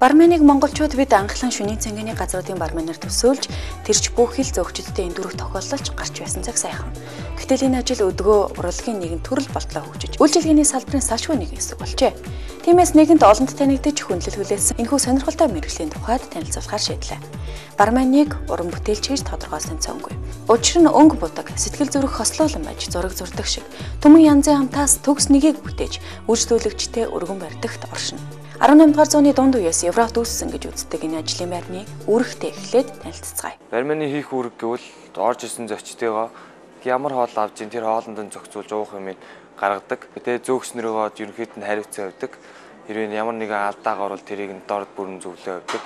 Барменыг монголчууд бид анхлан шөнийн цанганы газруудын барменаар төсөөлж тэрч бүх хил зөөгчдтэй энэ дөрөв тохиолдолч гарч байсан цаг сайхан. Гэтэл энэ ажил өдгөө урлагийн нэгэн төрөл болтлоо хөгжиж үйлчилгээний салбарын салшгүй нэг хэсэг болжээ. Тиймээс нэгэнт олонд танигдж хүндлэл хүлээсэн энэхүү сонирхолтой мэргэжлийн тухайд танилцуулахар шийдлээ. Барменыг уран бүтээлч гэж тодорхойлсон цонгүй. Учир нь өнгө будаг, сэтгэл зүрх хослуулан байж зураг зурдаг шиг түмэн янзын амтаас төгс нэгийг бүтээж үйлчлүүлэгчтэй өргөн барьдагт оршино. 18 дугаар зууны дунд үеэс Европт үүссэн гэж үздэг энэ ажлын байрны үүрэгтэй эхлээд танилццгаая. Бармены хийх үүрэг гэвэл орж исэн зочдтойгоо ямар хоол авч ин тэр хоолнд нь зохицуулж уух юм гаргадаг. Тэгээ зөөгчнөрөөгөө ерөнхийд нь хариуцсан явдаг. Хэрвээ ямар нэгэн алдаагаар бол тэрийг нь дорд бүрэн зөвлөө явдаг.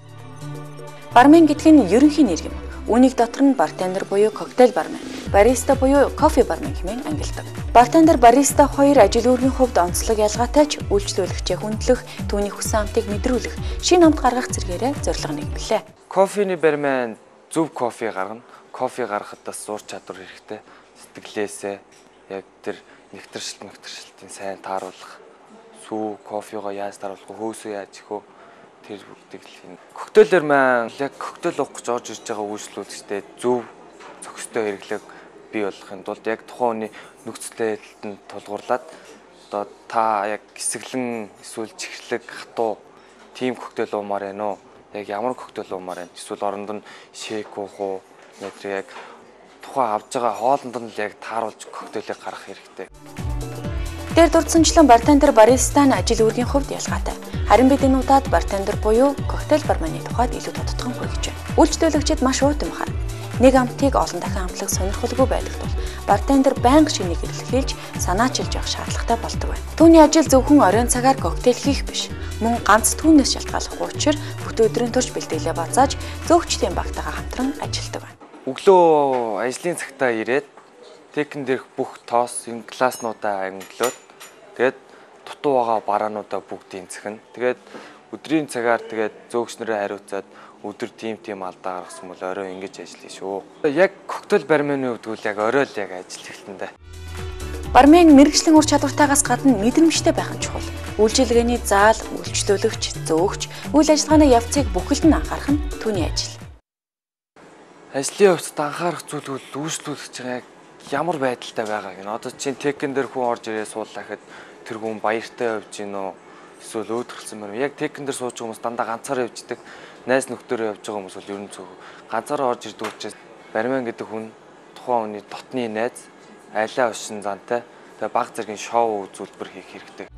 Бармен гэдэг нь ерөнхий нэр юм. Үүнийг дотор нь бартендер буюу коктейл бармен, бариста буюу кофе бармен хэмээн ангилдаг. Бартендер, бариста хоёр ажил үүргийн хувьд онцлог ялгаатай ч үйлчлүүлэгчээ хүндлэх, түүний хүссэн амтыг мэдрүүлэх, шинэ амт гаргах зэрэгээрээ зорилго нэгдлээ. Кофений бармен зөв кофе гаргана. Кофе гаргахад бас зур чадвар хэрэгтэй. Сэтгэлээсээ яг тэр нэгтэршилтийн сайн тааруулах, сүү кофегоо яаж тааруулах, хөөсөө яаж их вэ? Тэр бүгдийг л хийнэ. Коктейлэр маань яг коктейл уух гэж орж ирж байгаа үйлчлүүлэгчтэй зөв зохистой хэрэглэг бий болохын тулд яг тухайн хүний нөхцөл байдлыг тулгуурлаад одоо та яг хэсэглэн эсвэл чихрлэг хатуу тийм коктейл уумаар байна уу? Яг ямар коктейл уумаар байна? Эсвэл оронд нь шейк уух уу? Яг тухайн авж байгаа хоолнд нь л яг тааруулж коктейлийг гаргах хэрэгтэй. Дээр дурдсанчлан бартендер, баристаны ажил үүргийн хувьд ялгаатай. Харин бид энэ удаад бартендер буюу коктейл бармены тухайд илүү тодтогон хүргэж байна. Үйлчлүүлэгчид маш уутан бахар. Нэг амтыг олон дахин амтлах сонирхолгүй байдаг тул бартендер байнга шинийг эрэлхийлж санаачилж явах шаардлагатай болдог байна. Түүний ажил зөвхөн оройн цагаар коктейл хийх биш. Мөн ганц түүнээс шалтгааллахгүй учраа бүх өдрийн турш бэлтгэлээ базааж зөөгчдийн багтайгаа хамтран ажилладаг байна. Өглөө ажлын цагтаа ирээд текэн дээрх бүх тоос энэ класснуудаа ангилоод тэгээд дутуу байгаа бараануудаа бүгдийг цэхэн. Тэгээд өдрийн цагаар тэгээд зөөгчнөрөө хариуцаад өдөр тийм алдаа гаргасан бол орой ингэж ажиллая шүү. Яг коктейл бармены хувьд бол яг орой л яг ажил эхэлтэндээ. Бармен мэргэжлийн ур чадвартайгаас гадна мэдрэмжтэй байх нь чухал. Үйлчилгээний заал, үйлчлүүлэгч, зөөгч, үйл ажиллагааны явцыг бүхэлд нь анхаарах нь түүний ажил. Ажлын хувьд анхаарах зүйл бол үйлчлүүлэгч ямар байдалтай байгааг нь. Одоо чинь текэн дээр хүн орж ирээ суулаа гэхэд тэр хүн баяртай явж гин үү? Эсвэл өөдрөлсөн байна. Яг текэн дээр сууж байгаа хүмүүс дандаа ганцаараа явждаг. Найз нөхдөөрөө явж байгаа хүмүүс бол ерөн зөв ганцаараа орж ирдэг учраас бармен гэдэг хүн тухайн хүний дотны найз, айлаа ушин зантай тэгээ баг зэргийн шоу үзүүлбэр хийх хэрэгтэй.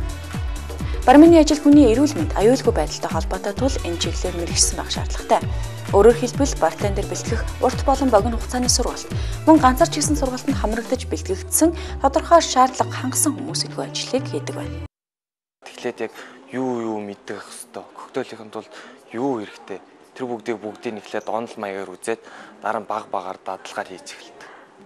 Бармены ажил хүний эрүүл мэнд, аюулгүй байдалтай холбоотой тул энэ чиглэлээр мэргэжсэн байх шаардлагатай. Өөрөөр хэлбэл бартендер бэлтгэх урт болон богино хугацааны сургалт, мөн ганцаарч хийсэн сургалтанд хамрагдаж бэлтгэгдсэн тодорхой шаардлага хангасан хүмүүс илүү ажлыг хийдэг байна. Тэгэхээр яг юу мэддэг хэвээр коктейлийнхэн тулд юу хэрэгтэй тэр бүгдийг эхлээд онол маягаар үзээд дараа нь багаар дадлагаар хийж эхэлдэг.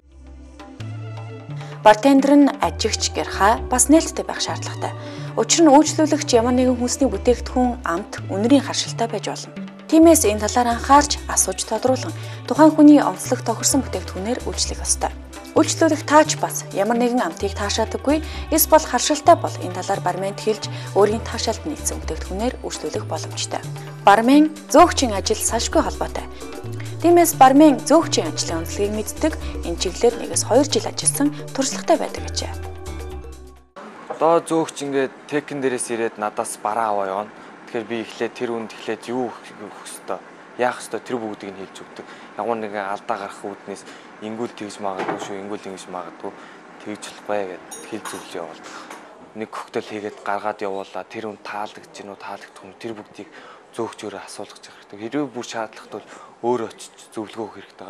Бартендер нь ажигч гэрхаа бас нээлттэй байх шаардлагатай. Учир нь үйлчлүүлэгч ямар нэгэн хүнсний бүтээгдэхүүн амт үнэрийн харшилтай байж болно. Тиймээс энэ талаар анхаарч асууж тодруулан тухайн хүний онцлог тохирсон бүтээгдэхүүнээр үйлчлэх ёстой. Үйлчлүүлэх таач бас ямар нэгэн амтыг таашаадаггүй, эсвэл харшилтай бол энэ талаар барменд хэлж өөрийн таашаалд нийцсэн бүтээгдэхүүнээр үйлчлүүлэх боломжтой. Бармен зөөгчийн ажил салшгүй холбоотой. Тиймээс бармен зөөгчийн ажлын онцлогийг мэддэг, энэ чиглэлээр 1-2 жил ажилласан туршлагатай байдаг гэжээ. Одоо зөөгч ингээд текэн дээрээс ирээд надаас бараа аваа явна. Тэгэхээр би эхлээд тэр үнд эхлээд юу хийх ёстой, яах ёстой тэр бүгдийг нь хэлж өгдөг. Ямар нэгэн алдаа гарах үүднээс ингүүл тэгж магадгүй шүү, ингүүл ингэж магадгүй тэгж болохгүй гэдээ хэл зөвлөе явуулдаг. Нэг коктейл хийгээд гаргаад явуулаа тэр үн таалагдж гинүү таалагдахгүй нь тэр бүгдийг зөөгчөөрөө асуулгаж хэрэгтэй. Хэрвээ бүр шаардлагатай бол өөрөө очиж зөвлөгөө өгөх хэрэгтэй.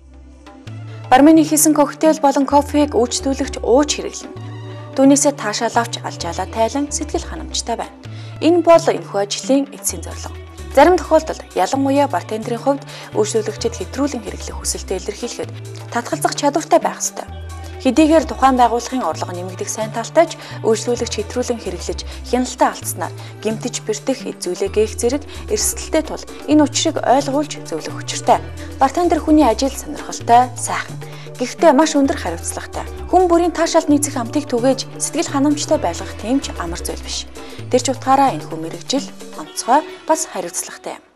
Бармены хийсэн коктейл болон кофег үйлчлүүлэгч ууж хэрэглэнэ. Түүнээсээ таашаал авч алжаалаа тайлан сэтгэл ханамжтай байна. Энэ бол энэхүү ажлын эцсийн зорилго. Зарим тохиолдолд ялангуяа бартендерийн хувьд үйлчлүүлэгчид хэтрүүлэн хэрэглэх хүсэлтэд илэрхийлэхэд татгалзах чадвартай байх ёстой. Хэдийгээр тухайн байгууллагын орлого нэмэгдэх сайн талтай ч үйлчлүүлэгч хэтрүүлэн хэрэглэж хяналтаа алдснаар гэмтэж бэртэх эзүүлээ гээх зэрэг эрсдэлтэй тул энэ учрыг ойлгуулж зөвлөх учиртай. Бартендер хүний ажил сонирхолтой, сайхан. Гэхдээ маш өндөр хариуцлагатай. Хүн бүрийн таашаалд нийцэх амтыг түгээж сэтгэл ханамжтай байлгах тийм ч амар зүйл биш. Тэр ч утгаараа энэхүү мэрэгжил онцгой бас хариуцлагатай юм.